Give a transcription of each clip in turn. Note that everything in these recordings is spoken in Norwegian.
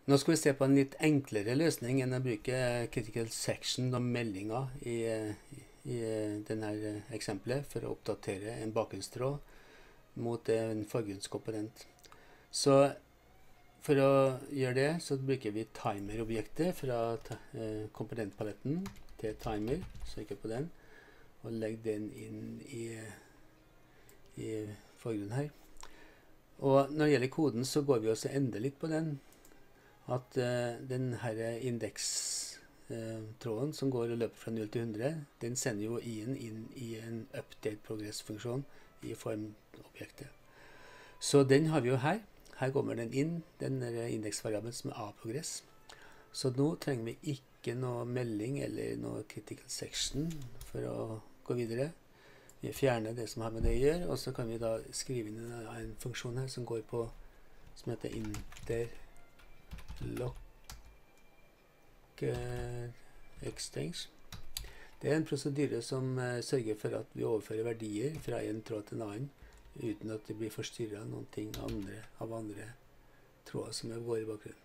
Nå skal vi se på en litt enklere løsning enn å bruke critical section og meldinger i denne eksempelet for å oppdatere en bakgrunnstråd mot en forgrunnskomponent. Så for å gjøre det, så bruker vi timer-objektet fra komponentpaletten til timer, så ikke på den, og legger den inn i forgrunnen her. Og når det gjelder koden, så går vi også enda litt på den, at den her indekstråden som går og løper fra 0 til 100, den sender jo inn i en update progress-funksjon i formobjektet. Så den har vi jo her. Her kommer den inn, den indeksvariabelen som er A-progress. Så nå trenger vi ikke noe melding eller noe critical section for å gå videre. Vi fjerner det som har med det å gjøre, og så kan vi da skrive inn en funksjon her som går på, som heter interlock exchange. Det er en prosedyre som sørger for at vi overfører verdier fra en tråd til en annen, uten at det blir forstyrret av noen ting av andre tråder som går i bakgrunnen.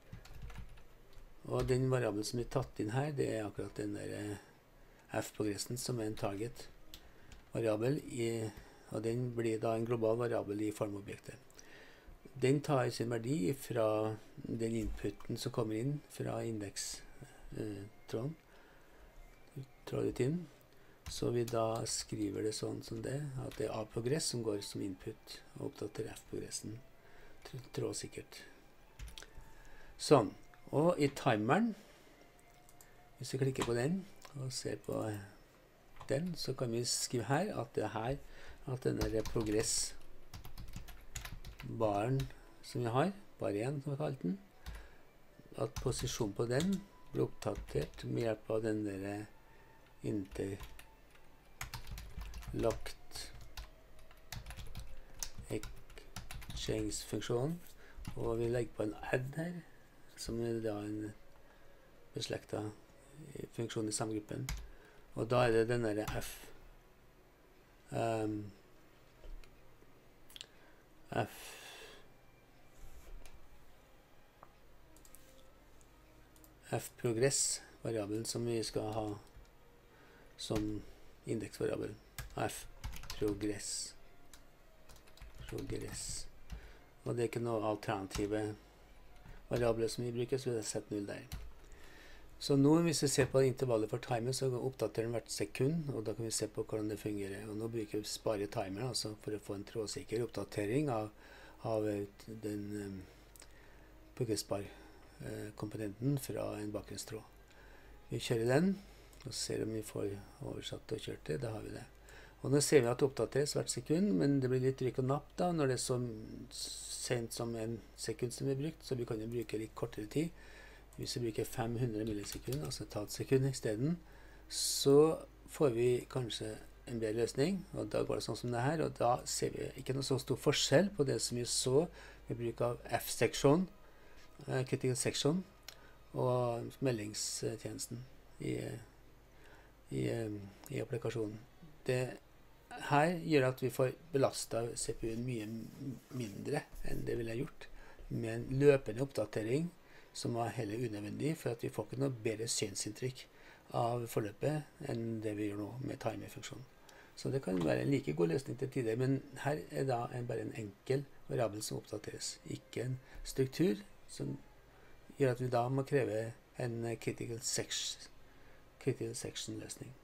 Og den variabelen som er tatt inn her, det er akkurat den der f-progressen som er en target-variabel, og den blir da en global variabel i formobjektet. Den tar sin verdi fra den inputen som kommer inn fra indekstråden, trådrutinen. Så vi da skriver det sånn som det, at det er A-progress som går som input, og oppdaterer F-progressen trådsikkert. Sånn. Og i timeren, hvis vi klikker på den, og ser på den, så kan vi skrive her at det her, at denne progress-baren som vi har, bar 1 som vi har kalt den, at posisjonen på den blir oppdatert med hjelp av den der interlocked exchange-funksjonen, og vi legger på en add her, som er da en beslektet funksjon i samme gruppen. Og da er det den der f-progress-variabelen som vi skal ha som indeksvariabel. F-progress. Og det er ikke noe alternative variabler som vi bruker, så vi har sett 0 der. Så nå, hvis vi ser på intervallet for timer, så oppdaterer den hvert sekund, og da kan vi se på hvordan det fungerer. Og nå bruker vi spare timer, altså for å få en trådsikker oppdatering av den progressbar-komponenten fra en bakgrunnstråd. Vi kjører den, og ser om vi får oversatt og kjørt det. Da har vi det. Og nå ser vi at det oppdateres hvert sekund, men det blir litt rykk og napp da, når det er så sent som en sekund som er brukt, så vi kan jo bruke litt kortere tid. Hvis vi bruker 500 millisekunder, altså et halvt sekund i stedet, så får vi kanskje en bedre løsning, og da går det sånn som det her, og da ser vi ikke noe så stor forskjell på det som vi så ved bruk av F-seksjon, critical section, og meldingstjenesten i applikasjonen. Det her gjør at vi får belastet CPU-en mye mindre enn det ville gjort med en løpende oppdatering som var heller unødvendig, for at vi får ikke noe bedre synsinntrykk av forløpet enn det vi gjør nå med timer-funksjonen. Så det kan være en like god løsning til tider, men her er da bare en enkel variabel som oppdateres, ikke en struktur som gjør at vi da må kreve en critical section løsning.